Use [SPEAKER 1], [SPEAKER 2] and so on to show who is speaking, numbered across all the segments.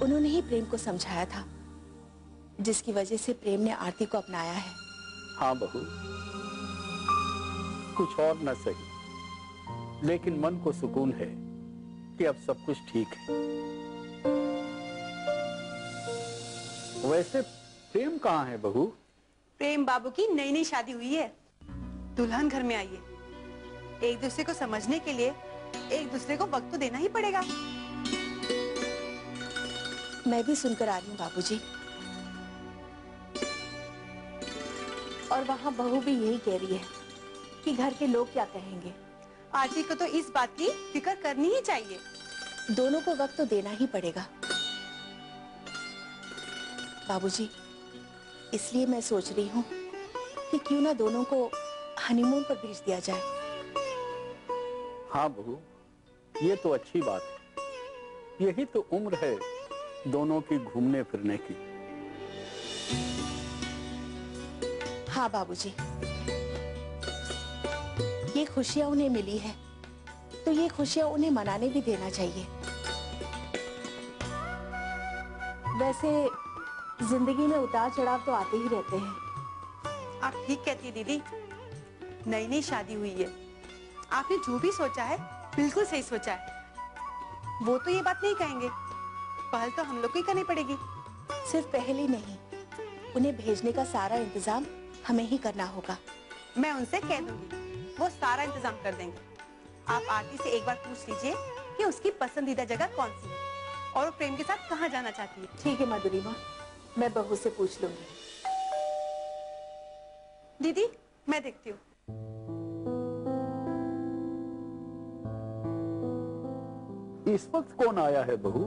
[SPEAKER 1] उन्होंने ही प्रेम को समझाया था, जिसकी वजह से प्रेम ने आरती को अपनाया है।
[SPEAKER 2] हाँ बहू, कुछ और न सही, लेकिन मन को सुकून है कि अब सब कुछ ठीक है। वैसे प्रेम कहाँ है बहू?
[SPEAKER 3] प्रेम बाबू की नई नई शादी हुई है, दुल्हन घर में आई है। एक दूसरे को समझने के लिए एक दूसरे को वक्त तो देना ही पड़ेगा।
[SPEAKER 1] मैं भी सुनकर आ रही हूँ बाबूजी, और वहाँ बहू भी यही कह रही है कि घर के लोग क्या कहेंगे।
[SPEAKER 3] आरती को तो इस बात की फिक्र करनी ही चाहिए।
[SPEAKER 1] दोनों को वक्त तो देना ही पड़ेगा बाबूजी, इसलिए मैं सोच रही हूँ कि क्यों ना दोनों को हनीमून पर भेज दिया जाए।
[SPEAKER 2] हाँ बहू, ये तो अच्छी बात है। यही तो उम्र है दोनों की घूमने फिरने की।
[SPEAKER 1] हाँ बाबूजी, ये खुशियां उन्हें मिली है तो ये खुशियां उन्हें मनाने भी देना चाहिए। वैसे जिंदगी में उतार चढ़ाव तो आते ही रहते हैं।
[SPEAKER 3] आप ठीक कहती है दीदी, नई नई शादी हुई है। आपने जो भी सोचा है बिल्कुल सही सोचा है। वो तो ये बात नहीं कहेंगे, पहल तो हम लोग को ही करनी पड़ेगी।
[SPEAKER 1] सिर्फ पहली नहीं, उन्हें भेजने का सारा इंतजाम हमें ही करना होगा।
[SPEAKER 3] मैं उनसे कह दूंगी, वो सारा इंतजाम कर देंगे। आप आरती से एक बार पूछ लीजिए कि उसकी पसंदीदा जगह कौन सी है और वो प्रेम के साथ कहाँ जाना चाहती है।
[SPEAKER 1] ठीक है माधुरी माँ, मैं बहू से पूछ लूंगी।
[SPEAKER 3] दीदी मैं देखती हूँ।
[SPEAKER 2] इस वक्त कौन आया है बहू?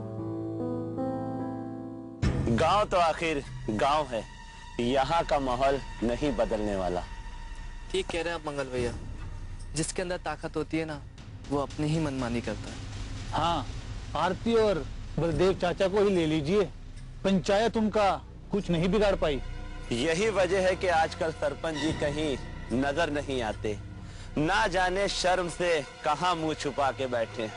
[SPEAKER 4] गांव तो आखिर गांव है, यहाँ का माहौल नहीं बदलने वाला।
[SPEAKER 5] ठीक कह रहे हैं आप मंगल भैया, जिसके अंदर ताकत होती है ना, वो अपनी ही मनमानी करता है।
[SPEAKER 6] हाँ, आरती और बलदेव चाचा को ही ले लीजिए, पंचायत उनका कुछ नहीं बिगाड़ पाई।
[SPEAKER 4] यही वजह है कि आजकल सरपंच जी कहीं नजर नहीं आते, ना जाने शर्म से कहां मुंह छुपा के बैठे।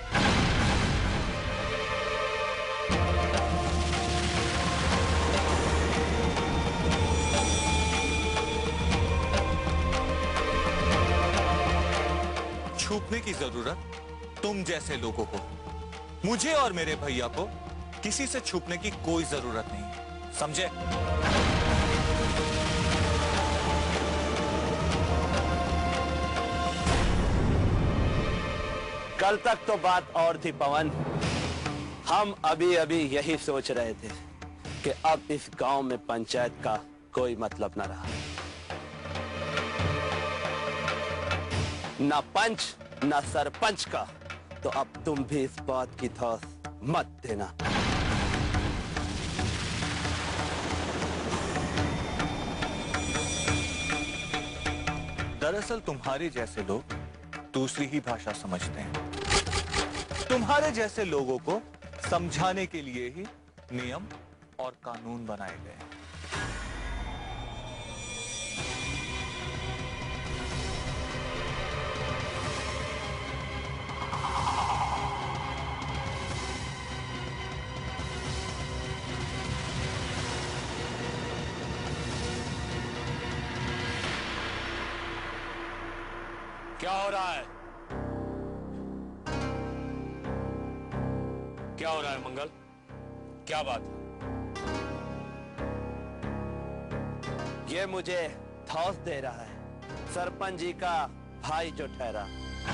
[SPEAKER 7] छुपने की जरूरत तुम जैसे लोगों को, मुझे और मेरे भैया को किसी से छुपने की कोई जरूरत नहीं, समझे?
[SPEAKER 4] कल तक तो बात और थी पवन, हम अभी अभी यही सोच रहे थे कि अब इस गांव में पंचायत का कोई मतलब न रहा। ना पंच ना सरपंच का, तो अब तुम भी इस बात की ठोस मत देना।
[SPEAKER 7] दरअसल तुम्हारे जैसे लोग दूसरी ही भाषा समझते हैं। तुम्हारे जैसे लोगों को समझाने के लिए ही नियम और कानून बनाए गए हैं।
[SPEAKER 8] क्या हो रहा है? क्या हो रहा है मंगल? क्या बात?
[SPEAKER 4] ये मुझे ठोस दे रहा है, सरपंच जी का भाई जो ठहरा।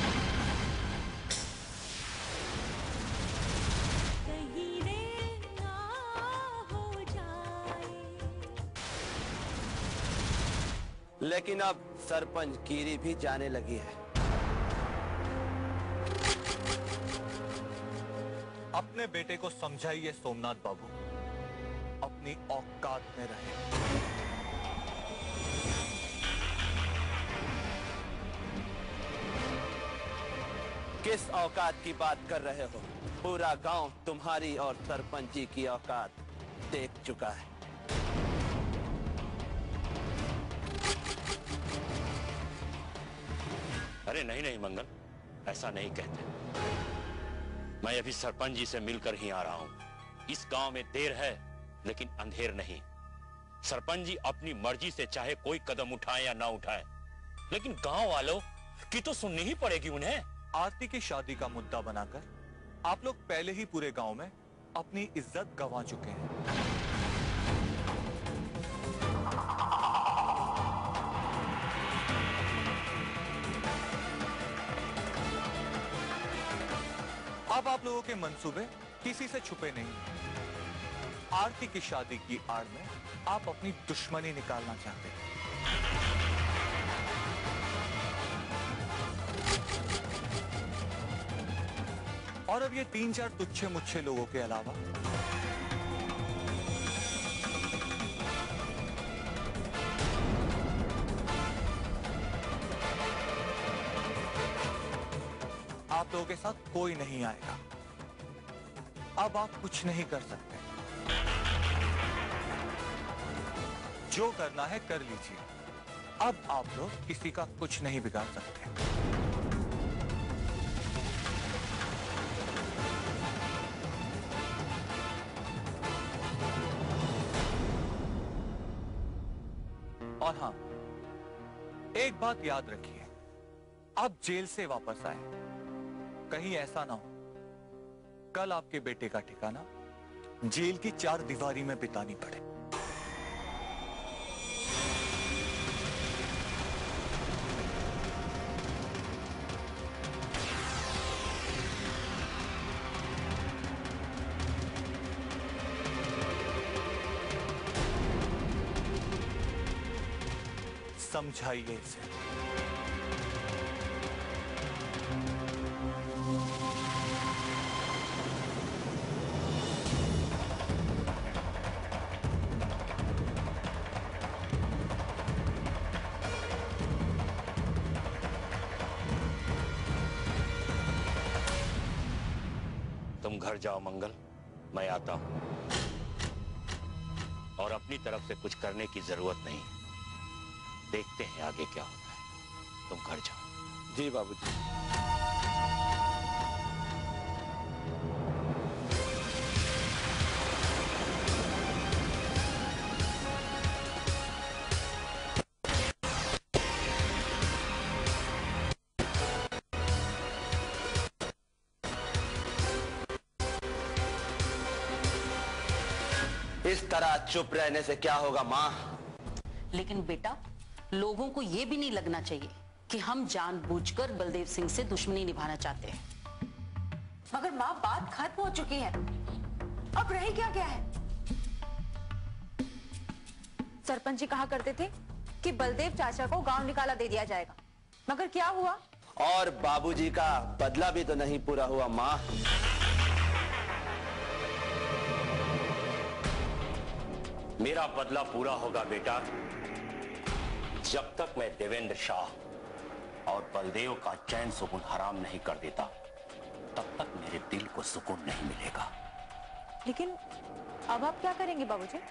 [SPEAKER 4] लेकिन अब सरपंच गिरी भी जाने लगी है।
[SPEAKER 7] अपने बेटे को समझाइए सोमनाथ बाबू, अपनी औकात में रहे।
[SPEAKER 4] किस औकात की बात कर रहे हो? पूरा गांव तुम्हारी और सरपंच जी की औकात देख चुका है।
[SPEAKER 8] अरे नहीं नहीं मंगल, ऐसा नहीं कहते। मैं अभी सरपंच जी से मिलकर ही आ रहा हूं। इस गांव में देर है लेकिन अंधेर नहीं। सरपंच जी अपनी मर्जी से चाहे कोई कदम उठाए या ना उठाए, लेकिन गांव वालों की तो सुननी ही पड़ेगी उन्हें।
[SPEAKER 7] आरती की शादी का मुद्दा बनाकर आप लोग पहले ही पूरे गांव में अपनी इज्जत गंवा चुके हैं। अब आप लोगों के मंसूबे किसी से छुपे नहीं। आरती की शादी की आड़ में आप अपनी दुश्मनी निकालना चाहते हैं। और अब ये 3-4 तुच्छे मुच्छे लोगों के अलावा आप लोगों के साथ कोई नहीं आएगा। अब आप कुछ नहीं कर सकते। जो करना है कर लीजिए। अब आप लोग किसी का कुछ नहीं बिगाड़ सकते। और हाँ, एक बात याद रखिए, आप जेल से वापस आए, कहीं ऐसा ना हो कल आपके बेटे का ठिकाना जेल की 4 दीवारी में बितानी पड़े। समझाइए इसे।
[SPEAKER 8] तुम घर जाओ मंगल, मैं आता हूं। और अपनी तरफ से कुछ करने की जरूरत नहीं, देखते हैं आगे क्या होता है। तुम घर जाओ।
[SPEAKER 4] जी बाबूजी। इस तरह चुप रहने से क्या होगा माँ?
[SPEAKER 9] लेकिन बेटा, लोगों को यह भी नहीं लगना चाहिए कि हम जानबूझकर बलदेव सिंह से दुश्मनी निभाना चाहते हैं।
[SPEAKER 10] मगर माँ, बात खत्म हो चुकी है, अब रह क्या गया है? सरपंच जी कहा करते थे कि बलदेव चाचा को गांव निकाला दे दिया जाएगा, मगर क्या हुआ?
[SPEAKER 4] और बाबूजी का बदला भी तो नहीं पूरा हुआ माँ।
[SPEAKER 8] मेरा बदला पूरा होगा बेटा, जब तक मैं देवेंद्र शाह और बलदेव का चैन सुकून हराम नहीं कर देता, तब तक मेरे दिल को सुकून नहीं मिलेगा।
[SPEAKER 10] लेकिन अब आप क्या करेंगे बाबूजी?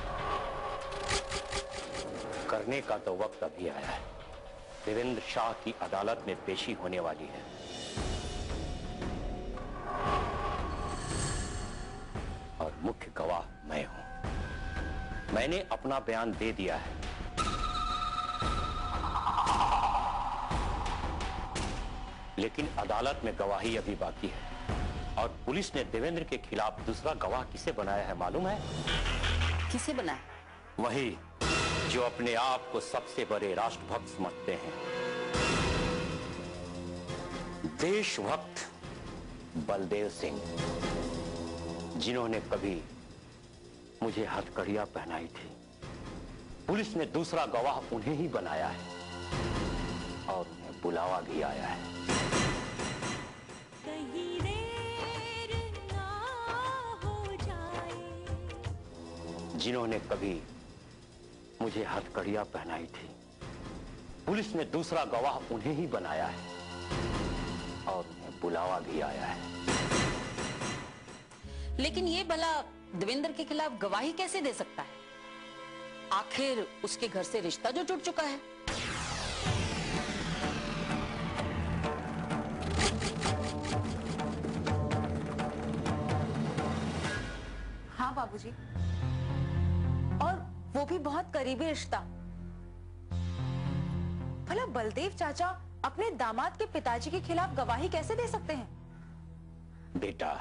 [SPEAKER 8] करने का तो वक्त अभी आया है। देवेंद्र शाह की अदालत में पेशी होने वाली है और मुख्य गवाह मैं हूं। मैंने अपना बयान दे दिया है, लेकिन अदालत में गवाही अभी बाकी है और पुलिस ने देवेंद्र के खिलाफ दूसरा गवाह किसे बनाया है मालूम है?
[SPEAKER 9] किसे बनाया?
[SPEAKER 8] वही जो अपने आप को सबसे बड़े राष्ट्रभक्त समझते हैं, देशभक्त बलदेव सिंह, जिन्होंने कभी मुझे हथकड़ियां पहनाई थी। पुलिस ने दूसरा गवाह उन्हें ही बनाया है और उन्हें बुलावा भी आया है।
[SPEAKER 11] कहीं देर ना हो जाए।
[SPEAKER 8] जिन्होंने कभी मुझे हथकड़ियां पहनाई थी, पुलिस ने दूसरा गवाह उन्हें ही बनाया है और उन्हें बुलावा भी आया है।
[SPEAKER 9] लेकिन ये भला देवेंद्र के खिलाफ गवाही कैसे दे सकता है? आखिर उसके घर से रिश्ता जो टूट चुका है।
[SPEAKER 10] बाबूजी, और वो भी बहुत करीबी रिश्ता। भला बलदेव चाचा अपने दामाद के पिताजी के खिलाफ गवाही कैसे दे सकते हैं?
[SPEAKER 8] बेटा,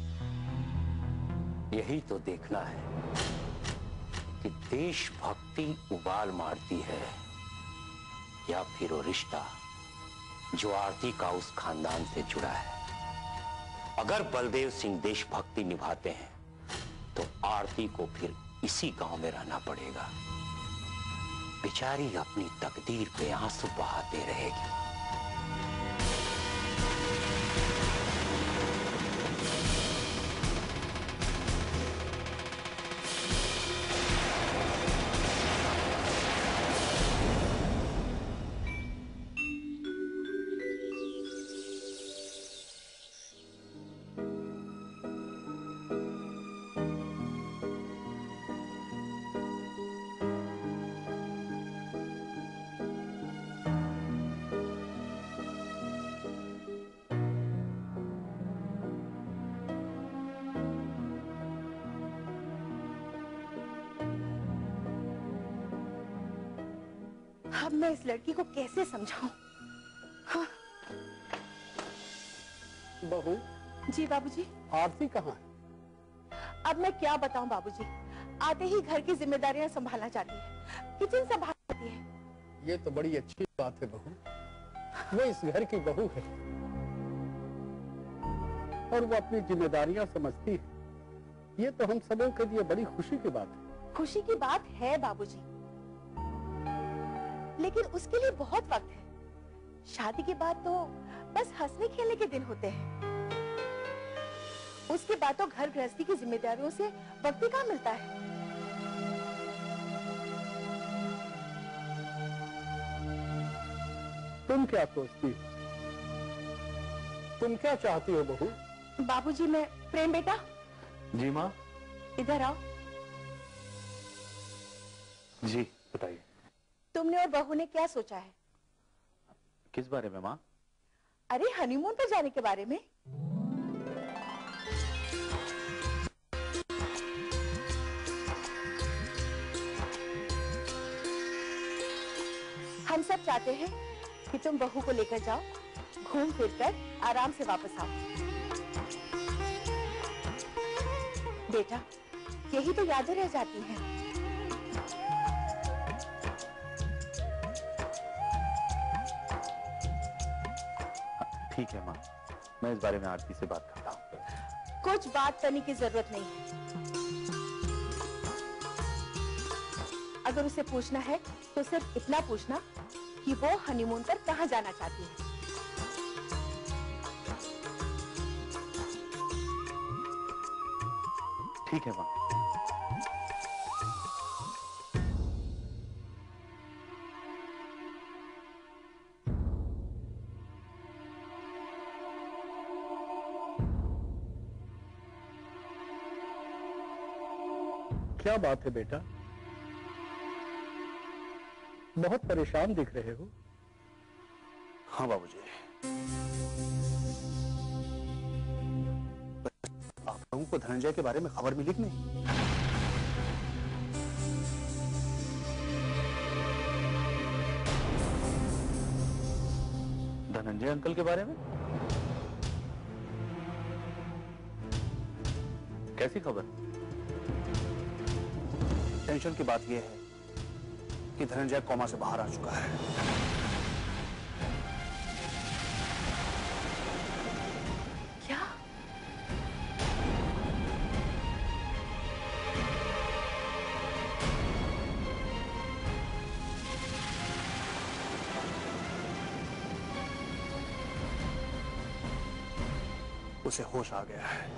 [SPEAKER 8] यही तो देखना है कि देशभक्ति उबाल मारती है या फिर वो रिश्ता जो आरती का उस खानदान से जुड़ा है। अगर बलदेव सिंह देशभक्ति निभाते हैं तो आरती को फिर इसी गांव में रहना पड़ेगा। बेचारी अपनी तकदीर पे आंसू बहाते रहेगी।
[SPEAKER 1] अब मैं इस लड़की को कैसे समझाऊं? हाँ।
[SPEAKER 2] बहू।
[SPEAKER 1] जी बाबूजी।
[SPEAKER 2] आरती कहाँ है?
[SPEAKER 1] अब मैं क्या बताऊं बाबूजी, आते ही घर की जिम्मेदारियां संभालना चाहती है, किचन संभालती है।
[SPEAKER 2] ये तो बड़ी अच्छी बात है बहू, वो इस घर की बहू है और वो अपनी जिम्मेदारियां समझती है। ये तो हम सबों के लिए बड़ी खुशी की बात है।
[SPEAKER 1] खुशी की बात है बाबूजी, लेकिन उसके लिए बहुत वक्त है। शादी के बाद तो बस हंसने खेलने के दिन होते हैं। उसके बाद तो घर गृहस्थी की जिम्मेदारियों से वक्त ही कहाँ मिलता है।
[SPEAKER 2] तुम क्या सोचती हो? तुम क्या चाहती हो बहू?
[SPEAKER 1] बाबूजी, मैं प्रेम बेटा।
[SPEAKER 7] जी माँ।
[SPEAKER 1] इधर आओ।
[SPEAKER 7] जी बताइए।
[SPEAKER 1] तुमने और बहू ने क्या सोचा है?
[SPEAKER 7] किस बारे में माँ?
[SPEAKER 1] अरे हनीमून पर जाने के बारे में। हम सब चाहते हैं कि तुम बहू को लेकर जाओ, घूम फिर कर आराम से वापस आओ। बेटा, यही तो यादें रह जाती हैं।
[SPEAKER 7] ठीक है माँ, मैं इस बारे में आरती से बात करता हूँ।
[SPEAKER 1] कुछ बात करने की जरूरत नहीं है। अगर उसे पूछना है तो सिर्फ इतना पूछना कि वो हनीमून पर कहाँ जाना चाहती है।
[SPEAKER 7] ठीक है माँ।
[SPEAKER 2] क्या बात है बेटा, बहुत परेशान दिख रहे हो।
[SPEAKER 7] हाँ बाबूजी। आप लोगों को धनंजय के बारे में खबर मिली कि नहीं? धनंजय अंकल के बारे में? कैसी खबर? टेंशन की बात यह है कि धनंजय कोमा से बाहर आ चुका है।
[SPEAKER 1] क्या?
[SPEAKER 7] उसे होश आ गया है।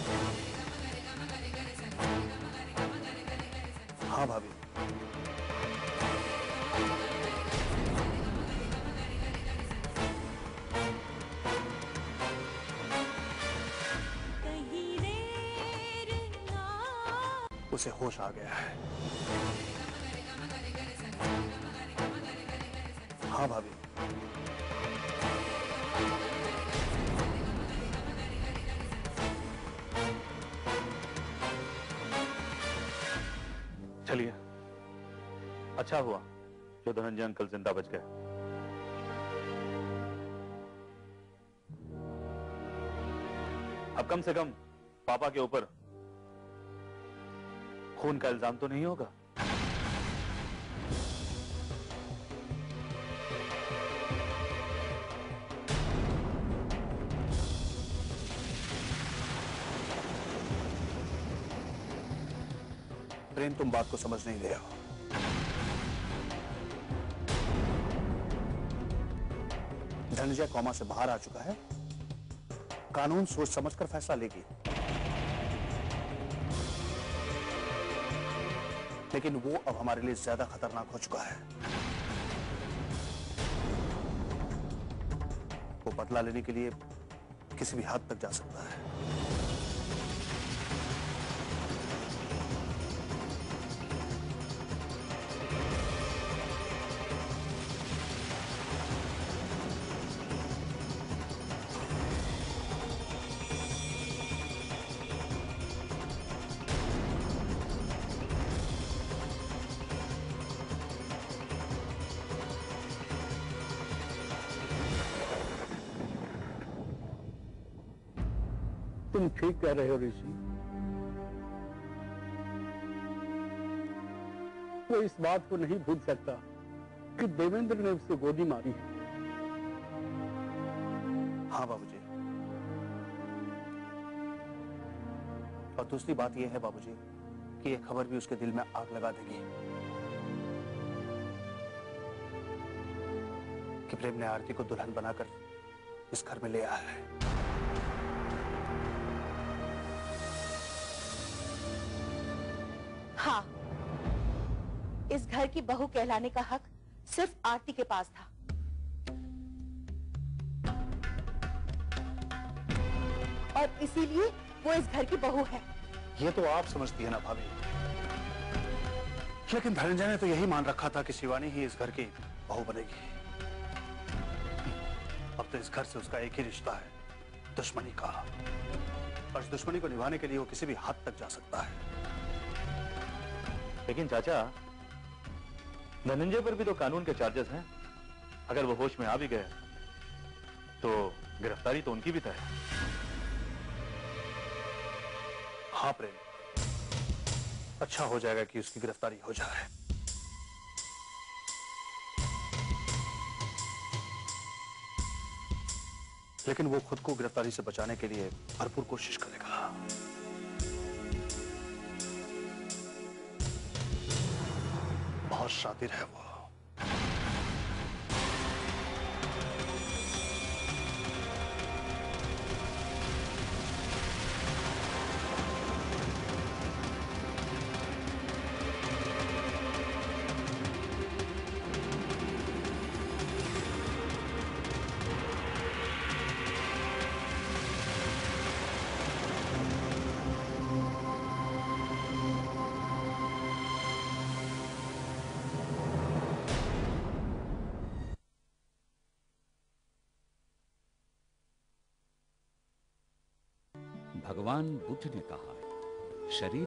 [SPEAKER 7] हाँ भाभी। उसे होश आ गया है। हाँ भाभी।
[SPEAKER 12] चलिए, अच्छा हुआ जो धनंजय अंकल जिंदा बच गए। अब कम से कम पापा के ऊपर खून का इल्जाम तो नहीं होगा।
[SPEAKER 2] प्रेम, तुम बात को समझ नहीं रहे हो। धनंजय कौमा से बाहर आ चुका है। कानून सोच समझकर फैसला लेगी, लेकिन वो अब हमारे लिए ज्यादा खतरनाक हो चुका है। वो बदला लेने के लिए किसी भी हद तक जा सकता है। तुम ठीक कह रहे हो ऋषि। वो इस बात को नहीं भूल सकता कि देवेंद्र ने उससे गोली मारी है। हाँ बाबूजी। और दूसरी बात यह है बाबूजी कि यह खबर भी उसके दिल में आग लगा देगी कि प्रेम ने आरती को दुल्हन बनाकर इस घर में ले आया है।
[SPEAKER 1] हाँ, इस घर की बहू कहलाने का हक सिर्फ आरती के पास था। और इसीलिए वो इस घर की बहू है।
[SPEAKER 2] ये तो आप समझती है ना भाभी, लेकिन धनंजय ने तो यही मान रखा था कि शिवानी ही इस घर की बहू बनेगी। अब तो इस घर से उसका एक ही रिश्ता है, दुश्मनी का। और इस दुश्मनी को निभाने के लिए वो किसी भी हद तक जा सकता है।
[SPEAKER 12] लेकिन चाचा, धनंजय पर भी तो कानून के चार्जेस हैं। अगर वो होश में आ भी गए तो गिरफ्तारी तो उनकी भी तय है।
[SPEAKER 2] हाँ प्रेम, अच्छा हो जाएगा कि उसकी गिरफ्तारी हो जाए। लेकिन वो खुद को गिरफ्तारी से बचाने के लिए भरपूर कोशिश करेगा। बहुत शातिर है वो।
[SPEAKER 13] भगवान बुद्ध ने कहा, शरीर